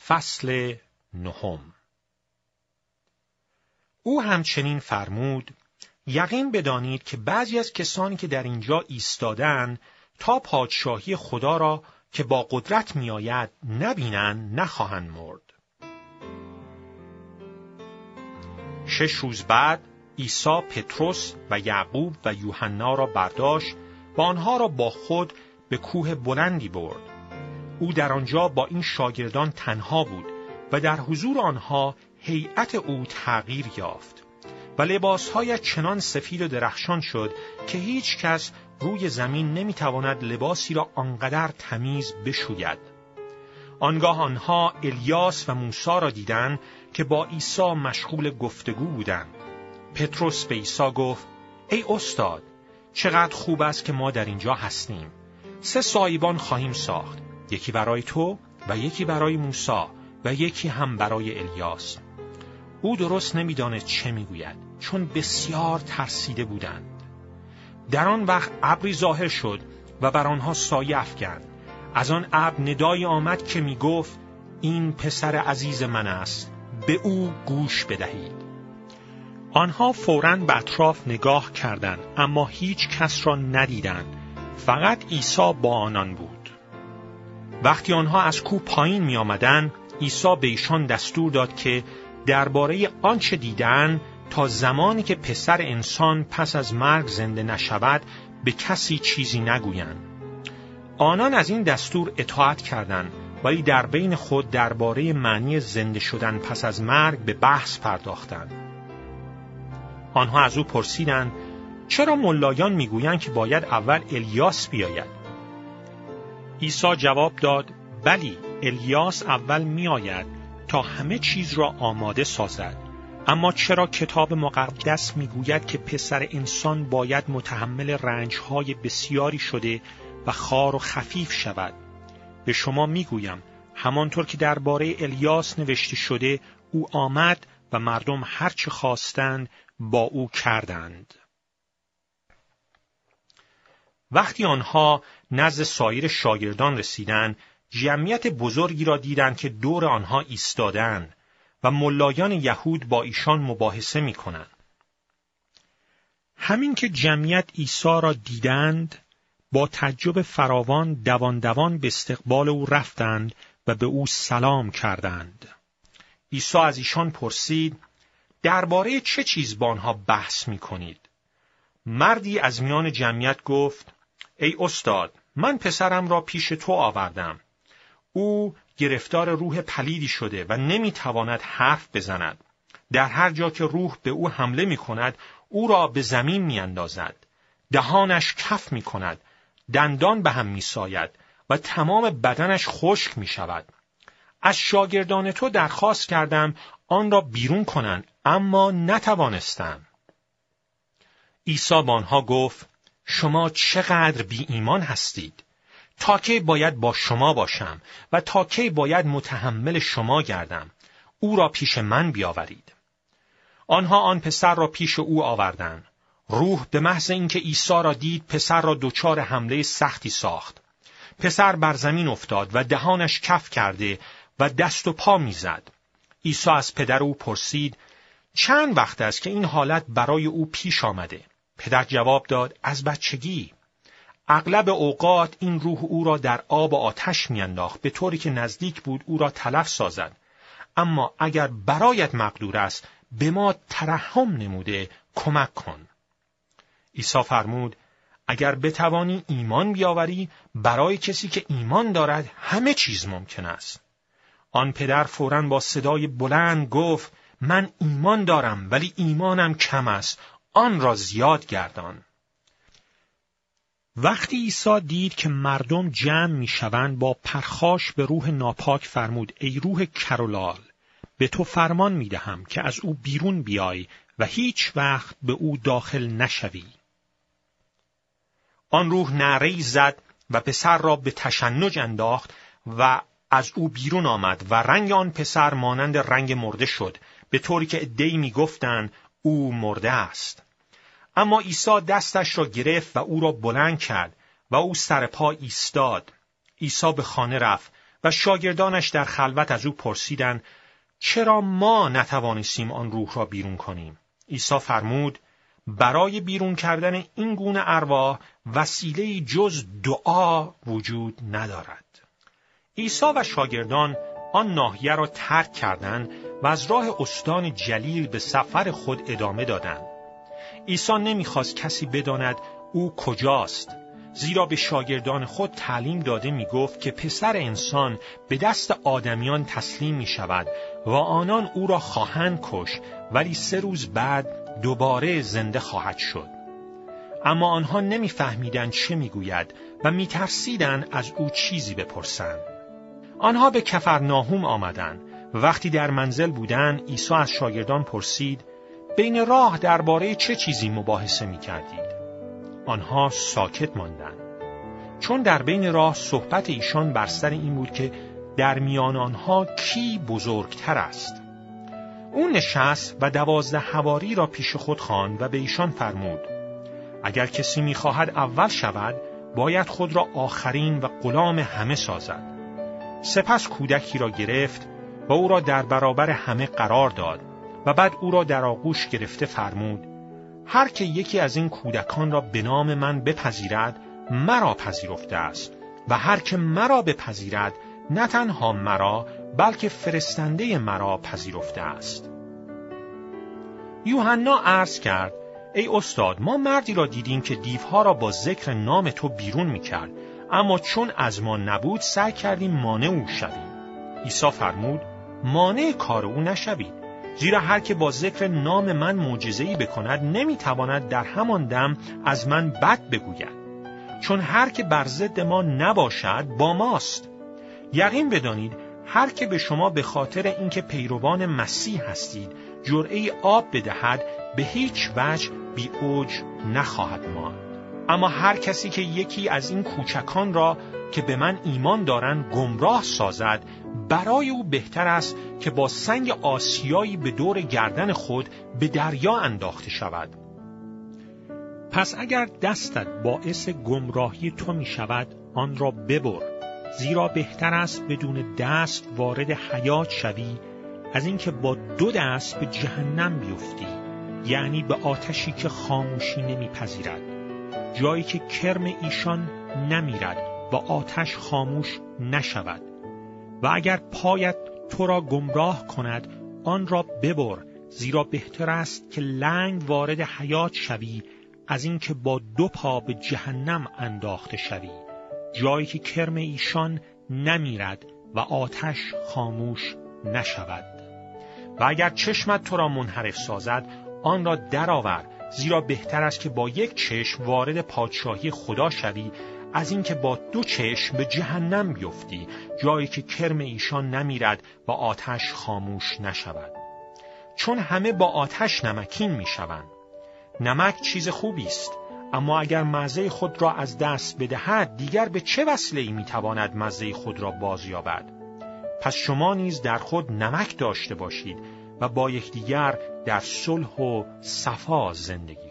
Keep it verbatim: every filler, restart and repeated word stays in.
فصل نهم. او همچنین فرمود: یقین بدانید که بعضی از کسانی که در اینجا ایستادند تا پادشاهی خدا را که با قدرت می آید نبینند نخواهند مرد. شش روز بعد عیسی پتروس و یعقوب و یوحنا را برداشت و آنها را با خود به کوه بلندی برد. او در آنجا با این شاگردان تنها بود و در حضور آنها هیئت او تغییر یافت و لباسهایش چنان سفید و درخشان شد که هیچ کس روی زمین نمیتواند لباسی را آنقدر تمیز بشوید. آنگاه آنها الیاس و موسی را دیدند که با عیسی مشغول گفتگو بودند. پتروس به عیسی گفت: ای استاد، چقدر خوب است که ما در اینجا هستیم. سه سایبان خواهیم ساخت، یکی برای تو و یکی برای موسی و یکی هم برای الیاس. او درست نمی‌دانست چه میگوید، چون بسیار ترسیده بودند. در آن وقت ابری ظاهر شد و بر آنها سایه افکند. از آن ابر ندایی آمد که میگفت: این پسر عزیز من است، به او گوش بدهید. آنها فوراً به اطراف نگاه کردند، اما هیچ کس را ندیدند، فقط عیسی با آنان بود. وقتی آنها از کوه پایین می آمدند، عیسی به ایشان دستور داد که درباره آنچه دیدند تا زمانی که پسر انسان پس از مرگ زنده نشود به کسی چیزی نگویند. آنان از این دستور اطاعت کردند، ولی در بین خود درباره معنی زنده شدن پس از مرگ به بحث پرداختند. آنها از او پرسیدند: چرا ملایان میگویند که باید اول الیاس بیاید؟ عیسی جواب داد: بلی، الیاس اول میآید تا همه چیز را آماده سازد. اما چرا کتاب مقدس میگوید که پسر انسان باید متحمل رنجهای بسیاری شده و خوار و خفیف شود؟ به شما میگویم همانطور که درباره الیاس نوشته شده، او آمد و مردم هر چه خواستند با او کردند. وقتی آنها نزد سایر شاگردان رسیدند، جمعیت بزرگی را دیدند که دور آنها ایستادند و ملایان یهود با ایشان مباحثه می‌کنند. همین که جمعیت عیسی را دیدند، با تعجب فراوان دوان دوان به استقبال او رفتند و به او سلام کردند. عیسی از ایشان پرسید: درباره چه چیز با آنها بحث می‌کنید؟ مردی از میان جمعیت گفت: ای استاد، من پسرم را پیش تو آوردم. او گرفتار روح پلیدی شده و نمیتواند حرف بزند. در هر جا که روح به او حمله میکند، او را به زمین میاندازد. دهانش کف میکند، دندان به هم میساید و تمام بدنش خشک میشود. از شاگردان تو درخواست کردم آن را بیرون کنند، اما نتوانستند. عیسی با آنها گفت: شما چقدر بی ایمان هستید! تا کی باید با شما باشم و تا کی باید متحمل شما گردم؟ او را پیش من بیاورید. آنها آن پسر را پیش او آوردند. روح به محض اینکه عیسی را دید، پسر را دچار حمله سختی ساخت. پسر بر زمین افتاد و دهانش کف کرده و دست و پا میزد. عیسی از پدر او پرسید: چند وقت است که این حالت برای او پیش آمده؟ پدر جواب داد: از بچگی. اغلب اوقات این روح او را در آب و آتش میانداخت، به طوری که نزدیک بود او را تلف سازد. اما اگر برایت مقدور است، به ما ترحم نموده کمک کن. عیسی فرمود: اگر بتوانی ایمان بیاوری، برای کسی که ایمان دارد همه چیز ممکن است. آن پدر فوراً با صدای بلند گفت: من ایمان دارم، ولی ایمانم کم است، آن را زیاد گردان. وقتی عیسی دید که مردم جمع میشوند، با پرخاش به روح ناپاک فرمود: ای روح کرولال، به تو فرمان میدهم که از او بیرون بیای و هیچ وقت به او داخل نشوی. آن روح نعره‌ای زد و پسر را به تشنج انداخت و از او بیرون آمد و رنگ آن پسر مانند رنگ مرده شد، به طوری که عده‌ای میگفتند او مرده است. اما عیسی دستش را گرفت و او را بلند کرد و او سر پا ایستاد. عیسی به خانه رفت و شاگردانش در خلوت از او پرسیدند چرا ما نتوانستیم آن روح را بیرون کنیم؟ عیسی فرمود برای بیرون کردن این گونه ارواح وسیله جز دعا وجود ندارد. عیسی و شاگردان آن ناحیه را ترک کردند و از راه استان جلیل به سفر خود ادامه دادند. عیسی نمیخواست کسی بداند او کجاست، زیرا به شاگردان خود تعلیم داده میگفت که پسر انسان به دست آدمیان تسلیم می شود و آنان او را خواهند کشت ولی سه روز بعد دوباره زنده خواهد شد. اما آنها نمیفهمیدند چه میگوید و میترسیدند از او چیزی بپرسند. آنها به کفرناهوم آمدند. وقتی در منزل بودند عیسی از شاگردان پرسید بین راه درباره چه چیزی مباحثه میکردید؟ آنها ساکت ماندند. چون در بین راه صحبت ایشان بر سر این بود که در میان آنها کی بزرگتر است. او نشست و دوازده حواری را پیش خود خواند و به ایشان فرمود اگر کسی می‌خواهد اول شود باید خود را آخرین و غلام همه سازد. سپس کودکی را گرفت و او را در برابر همه قرار داد و بعد او را در آغوش گرفته فرمود هر که یکی از این کودکان را به نام من بپذیرد مرا پذیرفته است و هر که مرا بپذیرد نه تنها مرا بلکه فرستنده مرا پذیرفته است. یوحنا عرض کرد ای استاد ما مردی را دیدیم که دیوها را با ذکر نام تو بیرون می‌کرد اما چون از ما نبود سعی کردیم مانع او شویم. عیسی فرمود مانع کار او نشوید، زیرا هر که با ذکر نام من معجزه‌ای بکند نمی‌تواند در همان دم از من بد بگوید، چون هر که بر ضد ما نباشد با ماست. یقین بدانید هر که به شما به خاطر اینکه پیروان مسیح هستید جرعه آب بدهد به هیچ وجه بی اوج نخواهد ماند. اما هر کسی که یکی از این کوچکان را که به من ایمان دارند گمراه سازد برای او بهتر است که با سنگ آسیایی به دور گردن خود به دریا انداخته شود. پس اگر دستت باعث گمراهی تو می شود آن را ببر، زیرا بهتر است بدون دست وارد حیات شوی از اینکه با دو دست به جهنم بیفتی، یعنی به آتشی که خاموشی نمیپذیرد، جایی که کرم ایشان نمیرد و آتش خاموش نشود. و اگر پایت تو را گمراه کند آن را ببر، زیرا بهتر است که لنگ وارد حیات شوی از اینکه با دو پا به جهنم انداخته شوی، جایی که کرم ایشان نمیرد و آتش خاموش نشود. و اگر چشمت تو را منحرف سازد آن را درآور، زیرا بهتر است که با یک چشم وارد پادشاهی خدا شوی از اینکه با دو چشم به جهنم بیفتی، جایی که کرم ایشان نمیرد و آتش خاموش نشود. چون همه با آتش نمکین میشوند. نمک چیز خوبی است، اما اگر مزه خود را از دست بدهد دیگر به چه وسیله‌ای میتواند مزه خود را بازیابد؟ پس شما نیز در خود نمک داشته باشید و با یکدیگر در صلح و صفا زندگی